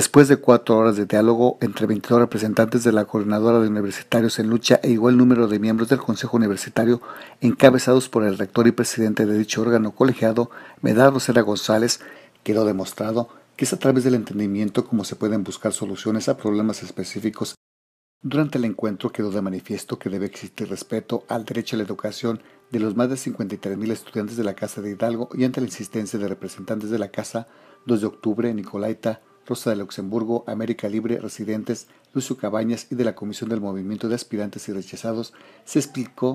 Después de 4 horas de diálogo entre 22 representantes de la Coordinadora de Universitarios en Lucha e igual número de miembros del Consejo Universitario, encabezados por el rector y presidente de dicho órgano colegiado, Medardo Serra González, quedó demostrado que es a través del entendimiento como se pueden buscar soluciones a problemas específicos. Durante el encuentro quedó de manifiesto que debe existir respeto al derecho a la educación de los más de 53,000 estudiantes de la Casa de Hidalgo y ante la insistencia de representantes de la Casa 2 de Octubre, Nicolaita, Rosa de Luxemburgo, América Libre, Residentes, Lucio Cabañas y de la Comisión del Movimiento de Aspirantes y Rechazados, se explicó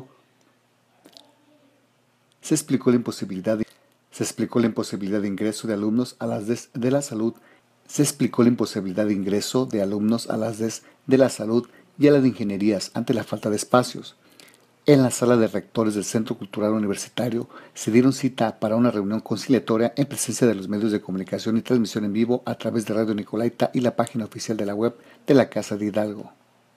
la imposibilidad de ingreso de alumnos a las DES de la salud. Se explicó la imposibilidad de ingreso de alumnos a las DES de la salud y a las de ingenierías ante la falta de espacios. En la sala de rectores del Centro Cultural Universitario se dieron cita para una reunión conciliatoria en presencia de los medios de comunicación y transmisión en vivo a través de Radio Nicolaita y la página oficial de la web de la Casa de Hidalgo.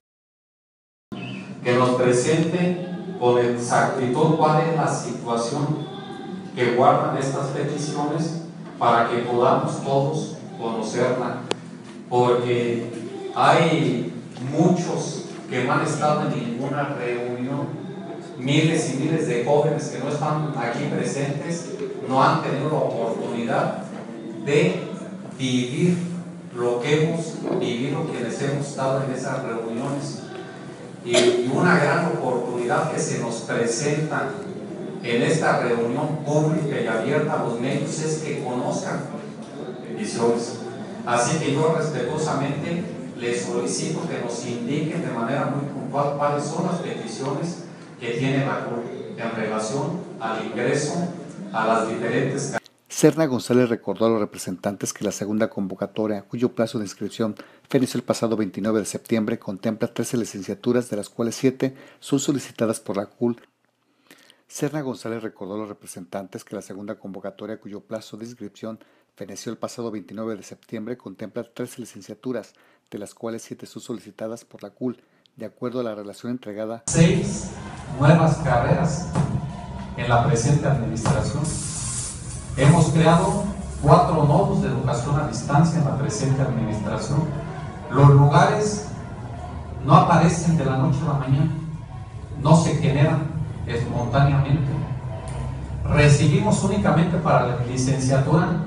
Que nos presente con exactitud cuál es la situación que guardan estas peticiones para que podamos todos conocerla, porque hay muchos que no han estado en ninguna reunión, miles y miles de jóvenes que no están aquí presentes, no han tenido la oportunidad de vivir lo que hemos vivido quienes hemos estado en esas reuniones, y una gran oportunidad que se nos presenta en esta reunión pública y abierta a los medios es que conozcan peticiones. Así que yo respetuosamente les solicito que nos indiquen de manera muy puntual cuáles son las peticiones que tiene la Corte en relación al ingreso a las diferentes. Serra González recordó a los representantes que la segunda convocatoria, cuyo plazo de inscripción finalizó el pasado 29 de septiembre, contempla 13 licenciaturas, de las cuales 7 son solicitadas por la CUL. Serra González recordó a los representantes que la segunda convocatoria, cuyo plazo de inscripción feneció el pasado 29 de septiembre, contempla 13 licenciaturas, de las cuales 7 son solicitadas por la CUL, de acuerdo a la relación entregada. 6 nuevas carreras en la presente administración. Hemos creado 4 nodos de educación a distancia en la presente administración. Los lugares no aparecen de la noche a la mañana, no se generan espontáneamente. Recibimos únicamente para la licenciatura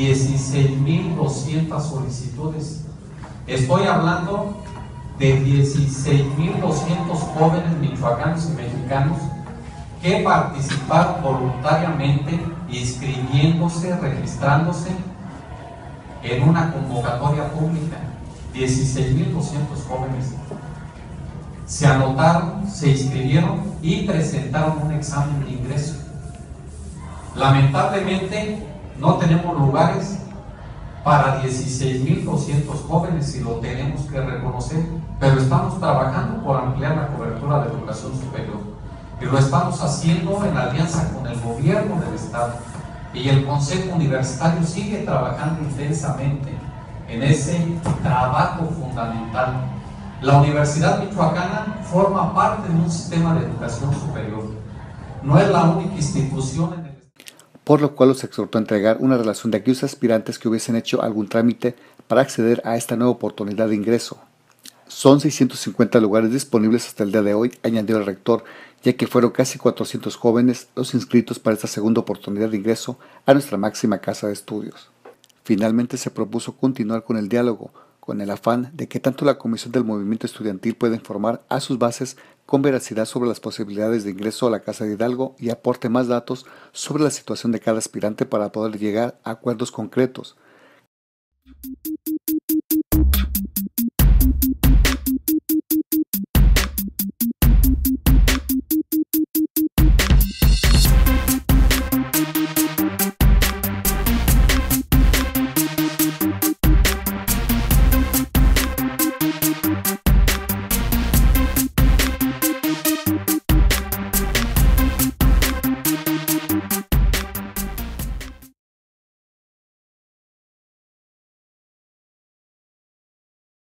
16,200 solicitudes. Estoy hablando de 16,200 jóvenes michoacanos y mexicanos que participaron voluntariamente, inscribiéndose, registrándose en una convocatoria pública. 16,200 jóvenes se anotaron, se inscribieron y presentaron un examen de ingreso. Lamentablemente no tenemos lugares para 16,200 jóvenes y lo tenemos que reconocer, pero estamos trabajando por ampliar la cobertura de educación superior y lo estamos haciendo en alianza con el gobierno del estado, y el Consejo Universitario sigue trabajando intensamente en ese trabajo fundamental. La Universidad Michoacana forma parte de un sistema de educación superior, no es la única institución en el... Por lo cual los exhortó a entregar una relación de aquellos aspirantes que hubiesen hecho algún trámite para acceder a esta nueva oportunidad de ingreso. Son 650 lugares disponibles hasta el día de hoy, añadió el rector, ya que fueron casi 400 jóvenes los inscritos para esta segunda oportunidad de ingreso a nuestra máxima casa de estudios. Finalmente se propuso continuar con el diálogo, con el afán de que tanto la Comisión del Movimiento Estudiantil pueda informar a sus bases con veracidad sobre las posibilidades de ingreso a la Casa de Hidalgo y aporte más datos sobre la situación de cada aspirante para poder llegar a acuerdos concretos.